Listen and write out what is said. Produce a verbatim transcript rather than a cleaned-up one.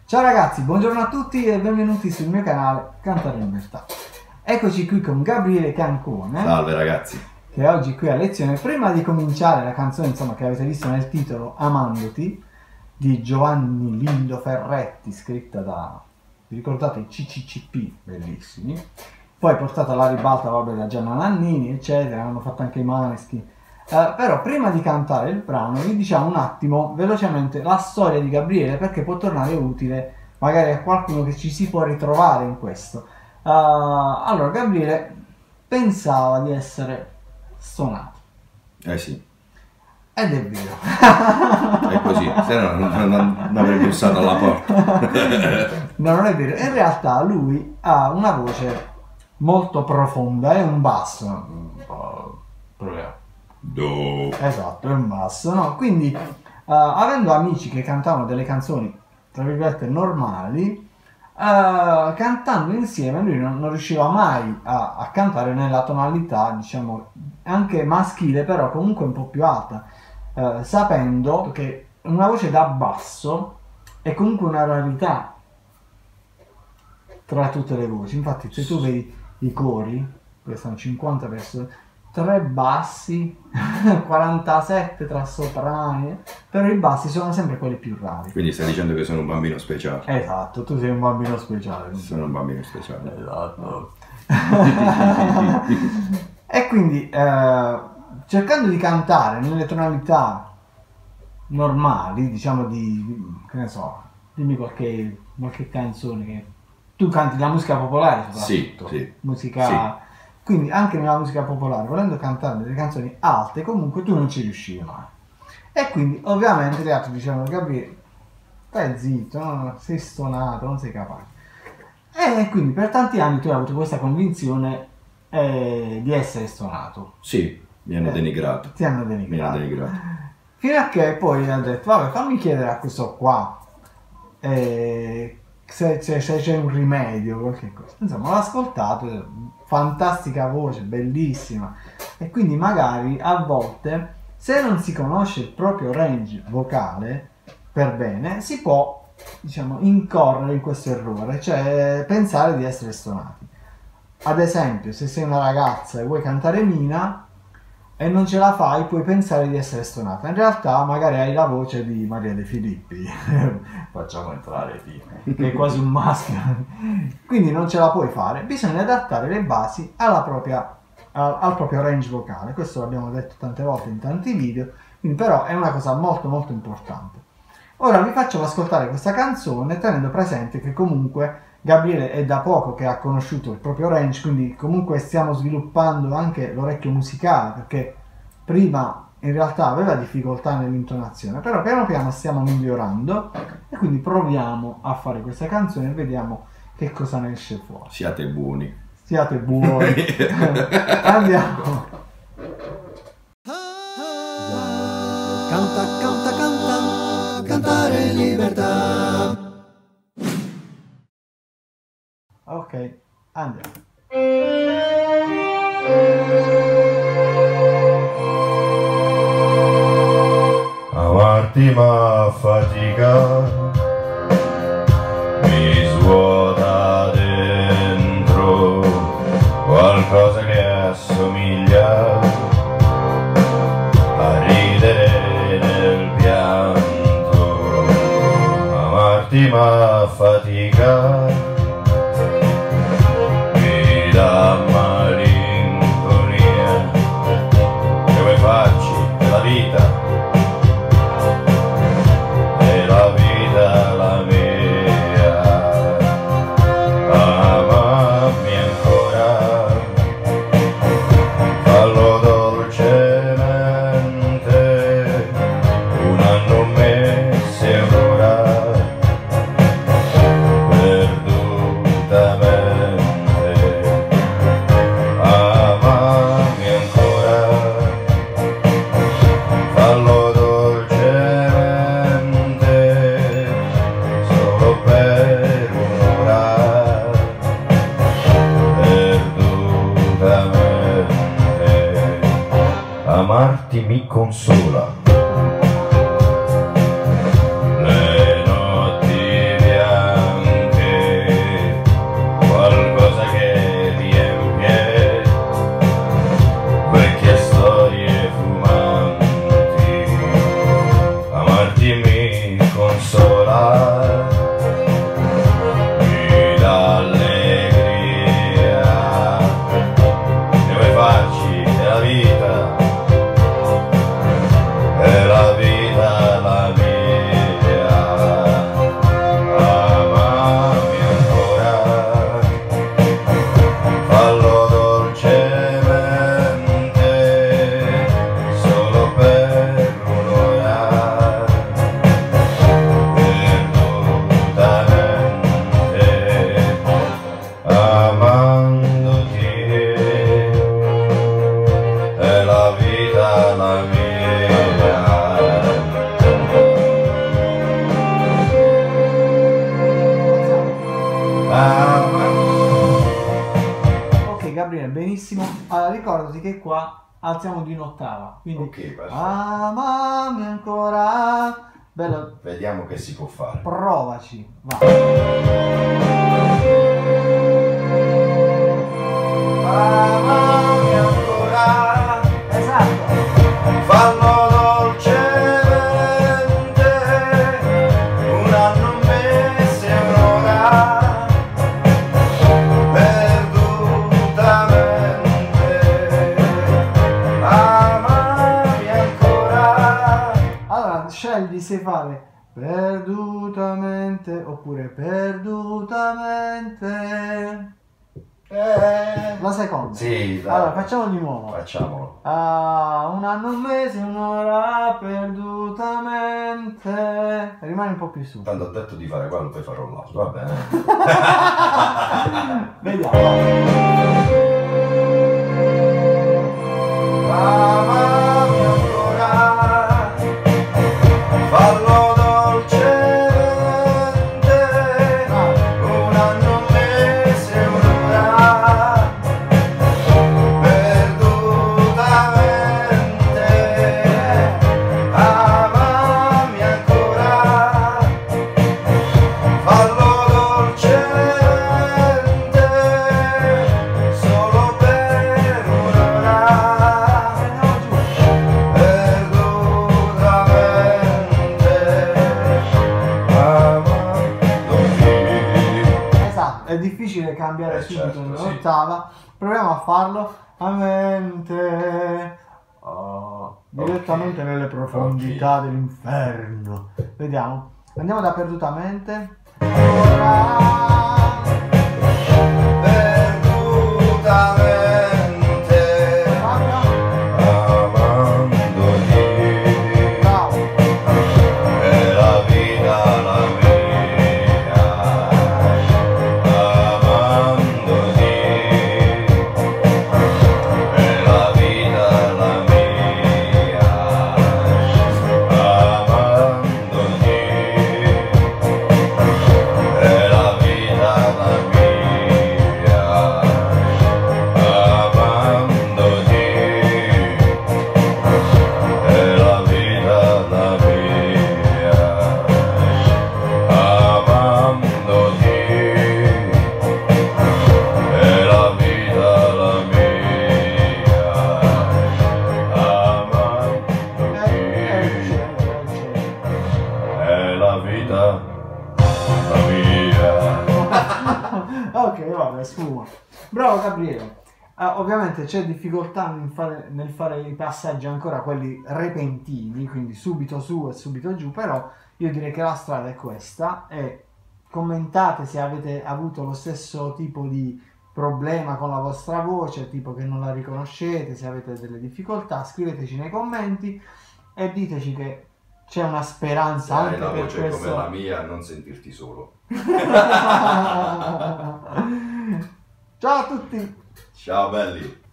Ciao ragazzi, buongiorno a tutti e benvenuti sul mio canale Cantare Libertà. Eccoci qui con Gabriele Cancone. Salve ragazzi. Che oggi è qui a lezione. Prima di cominciare la canzone, insomma, che avete visto nel titolo, Amandoti, di Giovanni Lindo Ferretti, scritta da, vi ricordate, i C C C P, bellissimi. Poi portata alla ribalta, vabbè, da Gianna Nannini, eccetera, hanno fatto anche i Maneskin. Uh, però prima di cantare il brano vi diciamo un attimo velocemente la storia di Gabriele, perché può tornare utile magari a qualcuno che ci si può ritrovare in questo. Uh, allora, Gabriele pensava di essere stonato. Eh sì. Ed è vero. È così, se no non, non, non avrei bussato alla porta. No, non è vero. In realtà lui ha una voce molto profonda, è un basso. Un po' proprio. Do. Esatto, è un basso, no? Quindi, uh, avendo amici che cantavano delle canzoni, tra virgolette, normali, uh, cantando insieme lui non, non riusciva mai a, a cantare nella tonalità, diciamo, anche maschile, però comunque un po' più alta, uh, sapendo che una voce da basso è comunque una rarità tra tutte le voci. Infatti, se tu vedi i cori, questi sono cinquanta persone, tre bassi, quarantasette tra soprani, però i bassi sono sempre quelli più rari. Quindi stai dicendo che sono un bambino speciale? Esatto, tu sei un bambino speciale. Sono un bambino speciale. Esatto. E quindi, eh, cercando di cantare nelle tonalità normali, diciamo di, che ne so, dimmi qualche, qualche canzone che... Tu canti la musica popolare soprattutto. Sì, sì. Musica... Sì. Quindi anche nella musica popolare, volendo cantare delle canzoni alte, comunque tu non ci riuscivi mai. E quindi ovviamente gli altri dicevano: Gabriele, stai zitto, no? Sei stonato, non sei capace. E quindi per tanti anni tu hai avuto questa convinzione eh, di essere stonato. Sì, mi hanno eh, denigrato. Ti hanno denigrato. Mi hanno denigrato. Fino a che poi ha detto: vabbè, fammi chiedere a questo qua eh, se c'è un rimedio, qualche cosa. Insomma, l'ho ascoltato, fantastica voce, bellissima, e quindi magari a volte, se non si conosce il proprio range vocale per bene, si può, diciamo, incorrere in questo errore, cioè pensare di essere stonati. Ad esempio, se sei una ragazza e vuoi cantare Mina e non ce la fai, puoi pensare di essere stonata. In realtà magari hai la voce di Maria De Filippi. Facciamo entrare Tina, che è quasi un maschio. Quindi non ce la puoi fare. Bisogna adattare le basi alla propria, al, al proprio range vocale. Questo l'abbiamo detto tante volte in tanti video, quindi però è una cosa molto molto importante. Ora vi faccio ascoltare questa canzone tenendo presente che comunque Gabriele è da poco che ha conosciuto il proprio range, quindi comunque stiamo sviluppando anche l'orecchio musicale, perché prima in realtà aveva difficoltà nell'intonazione, però piano piano stiamo migliorando e quindi proviamo a fare questa canzone e vediamo che cosa ne esce fuori. Siate buoni. Siate buoni. Andiamo. Canta, canta, canta, cantare libertà. Ok, andiamo. Amarti ma fatica mi svuota dentro qualcosa che assomiglia a ridere nel pianto. Amarti ma fatica da malinconia che vuoi farci della vita, e la vita la mia. Amami ancora, fallo dolcemente, un anno, un mese e un'ora, perdutamente. Amarti mi consola. Le notti bianche mi dà allegria, deve farci la vita, è la vita la mia, amami ancora, fallo dolcemente, solo per un'ora, perdutamente, amandoti, è la vita la mia. Ok Gabriele, benissimo. Allora ricordati che qua alziamo di un'ottava, quindi Ok, perfetto. amami ancora, bello, Vediamo che si può fare. provaci, va. Amami ancora, Esatto. fallo dolcemente, un anno, un mese, un'ora, perdutamente, amami ancora. Allora scegli se fare perdutamente oppure perdutamente. Eh, La seconda. Sì, dai. Allora facciamo di nuovo. Facciamolo. Ah, un anno, un mese, un'ora perdutamente. Rimani un po' più su. Tanto ho detto di fare quello, poi farò l'altro, va bene. Vediamo. Amami ancora, fallo dolcemente, un anno, un mese, un'ora, perdutamente, amami ancora, fallo dolcemente, solo per un'ora, Esatto, è difficile cambiare Eh, subito certo, l'ottava. Proviamo a farlo. A mente. Oh, direttamente Ok. nelle profondità dell'inferno. Vediamo. Andiamo da perdutamente. Perdutamente, amandoti, Bravo. è la vita la mia, amandoti, è la vita la mia, amandoti, è la vita la mia, amandoti, è la vita la mia, amandoti, è la vita la mia, amandoti, è la vita la mia. Ok, vabbè, sfuma. Bravo Gabriele. Ah, ovviamente c'è difficoltà nel fare, nel fare i passaggi ancora quelli repentini, quindi subito su e subito giù, però io direi che la strada è questa e commentate se avete avuto lo stesso tipo di problema con la vostra voce, tipo che non la riconoscete, se avete delle difficoltà, scriveteci nei commenti e diteci che c'è una speranza Se hai anche la per voce questo. come la mia, non sentirti solo. Ciao a tutti! Ciao belli!